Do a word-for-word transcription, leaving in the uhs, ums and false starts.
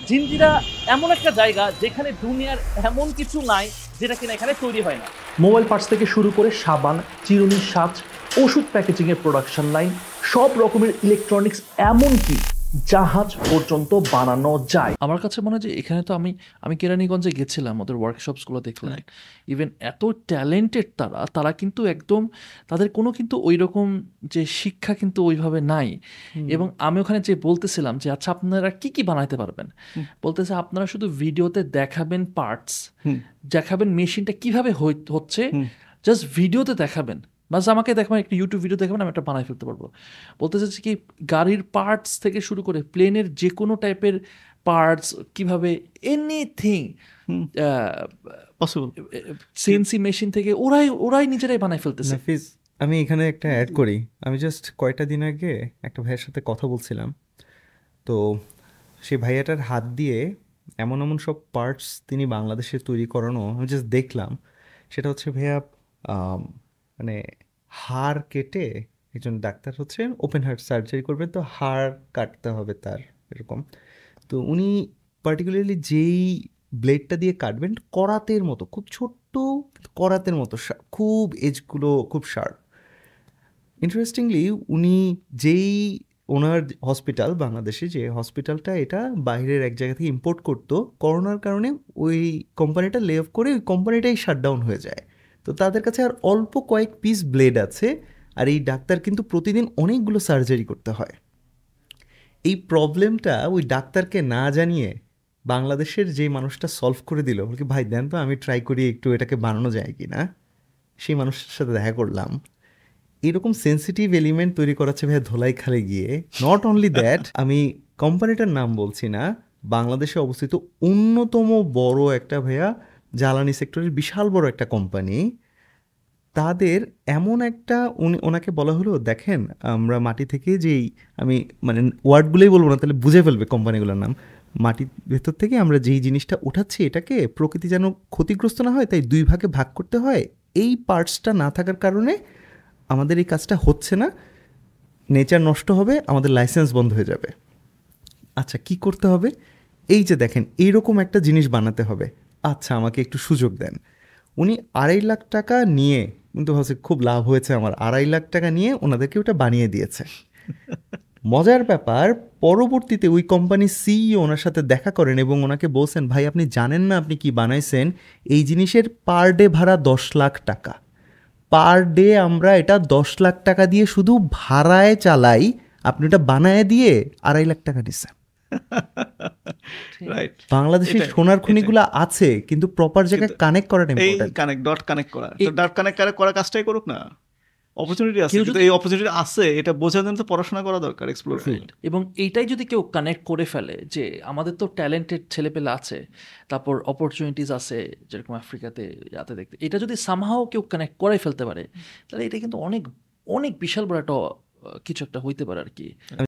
জিঞ্জিরা এমন একটা জায়গা যেখানে দুনিয়ার এমন কিছু নাই যেটা কিনা এখানে তৈরি হয় না। মোবাইল পার্টস থেকে শুরু করে সাবান, চিরুনি, সাজ, ওষুধ প্যাকেজিং এর প্রোডাকশন লাইন, সব রকমের ইলেকট্রনিক্স, এমনকি জাহাজ পর্যন্ত বানানো যায়। আমার কাছে মনে হয় যে এখানে তো আমি আমি কেরানীগঞ্জে গেছিলাম, ওদের ওয়ার্কশপসগুলো দেখলাম। ইভেন এত ট্যালেন্টেড তারা তারা কিন্তু একদম তাদের কোনো কিন্তু ওই রকম যে শিক্ষা কিন্তু ওইভাবে নাই। এবং আমি ওখানে যে বলতেছিলাম যে আচ্ছা আপনারা কি কি বানাইতে পারবেন, বলতেছে আপনারা শুধু ভিডিওতে দেখাবেন পার্টস, দেখাবেন মেশিনটা কিভাবে হচ্ছে, জাস্ট ভিডিওতে দেখাবেন, বাস আমাকে দেখাবেন একটা ইউটিউব ভিডিও দেখাবেন, আমি একটা বানাই ফেলতে পারবো। বলতে চাচ্ছি কি গাড়ির পার্টস থেকে শুরু করে প্লেনের যে কোনো টাইপের পার্টস কিভাবে, এনিথিং পসিবল সিএনসি মেশিন থেকে ওরাই ওরাই নিজেরাই বানাই ফেলতেছে। নাফিস, আমি এখানে একটা অ্যাড করি। আমি জাস্ট কয়টা দিন আগে একটা ভাইয়ের সাথে কথা বলছিলাম, তো সেই ভাইয়াটার হাত দিয়ে এমন এমন সব পার্টস তিনি বাংলাদেশে তৈরি করানো আমি জাস্ট দেখলাম। সেটা হচ্ছে ভাইয়া মানে হাড় কেটে, একজন ডাক্তার হচ্ছে ওপেন হার্ট সার্জারি করবেন, তো হাড় কাটতে হবে তার এরকম। তো উনি পার্টিকুলারলি যেই ব্লেডটা দিয়ে কাটবেন করাতের মতো, খুব ছোট্ট করাতের মতো, খুব এজগুলো খুব শার্প। ইন্টারেস্টিংলি উনি যেই ওনার হসপিটাল, বাংলাদেশে যে হসপিটালটা এটা বাইরের এক জায়গা থেকে ইম্পোর্ট করতো, করোনার কারণে ওই কোম্পানিটা লে অফ করে ওই কোম্পানিটাই শাটডাউন হয়ে যায়। তো তাদের কাছে আর অল্প কয়েক পিস ব্লেড আছে, আর এই ডাক্তার কিন্তু প্রতিদিন অনেকগুলো সার্জারি করতে হয়। এই প্রবলেমটা ওই ডাক্তারকে না জানিয়ে বাংলাদেশের যে মানুষটা সলভ করে দিল, বলকি ভাই দেন তো আমি ট্রাই করি একটু এটাকে বানানো যায় কি না। সেই মানুষের সাথে দেখা করলাম। এরকম সেন্সিটিভ এলিমেন্ট তৈরি করাচ্ছে ভাইয়া ধোলাইখালে গিয়ে। নট অনলি দ্যাট, আমি কোম্পানিটার নাম বলছি না, বাংলাদেশে অবস্থিত অন্যতম বড় একটা ভাইয়া জ্বালানি সেক্টরের বিশাল বড় একটা কোম্পানি। তাদের এমন একটা উনি ওনাকে বলা হলো, দেখেন আমরা মাটি থেকে যেই, আমি মানে ওয়ার্ডগুলোই বলবো না তাহলে বুঝে ফেলবে কোম্পানিগুলোর নাম, মাটির ভেতর থেকে আমরা যেই জিনিসটা উঠাচ্ছি এটাকে প্রকৃতি যেন ক্ষতিগ্রস্ত না হয় তাই দুই ভাগে ভাগ করতে হয়। এই পার্টসটা না থাকার কারণে আমাদের এই কাজটা হচ্ছে না, নেচার নষ্ট হবে, আমাদের লাইসেন্স বন্ধ হয়ে যাবে। আচ্ছা কি করতে হবে? এই যে দেখেন এইরকম একটা জিনিস বানাতে হবে, আচ্ছা আমাকে একটু সুযোগ দেন। উনি আড়াই লাখ টাকা নিয়ে, কিন্তু ভাবছে খুব লাভ হয়েছে আমার, আড়াই লাখ টাকা নিয়ে ওনাদেরকে ওটা বানিয়ে দিয়েছে। মজার ব্যাপার, পরবর্তীতে ওই কোম্পানির সিইও ওনার সাথে দেখা করেন এবং ওনাকে বলছেন, ভাই আপনি জানেন না আপনি কি বানাইছেন, এই জিনিসের পার ডে ভাড়া দশ লাখ টাকা, পার ডে আমরা এটা দশ লাখ টাকা দিয়ে শুধু ভাড়ায় চালাই, আপনি এটা বানায় দিয়ে আড়াই লাখ টাকা নিচ্ছেন। বাংলাদেশের সোনার খনিগুলো আছে কিন্তু প্রপার জায়গায় কানেক্ট করাটা ইম্পর্টেন্ট। কানেক্ট ডট কানেক্ট করা, তো ডট কানেক্ট করা কাজটাই করুক না। অপরচুনিটি আছে, কিন্তু এই অপরচুনিটি আছে এটা বোঝার জন্য তো পড়াশোনা করা দরকার, এক্সপ্লোর। এবং এইটাই যদি কেউ কানেক্ট করে ফেলে যে আমাদের তো ট্যালেন্টেড ছেলেপেলে আছে, তারপর অপরচুনিটিস আছে যেরকম আফ্রিকাতে যাতে দেখতে, এটা যদি সামহাও কেউ কানেক্ট করে ফেলতে পারে তাহলে এটা কিন্তু অনেক অনেক বিশাল বড় একটা কিছু একটা হইতে পারে আর কি।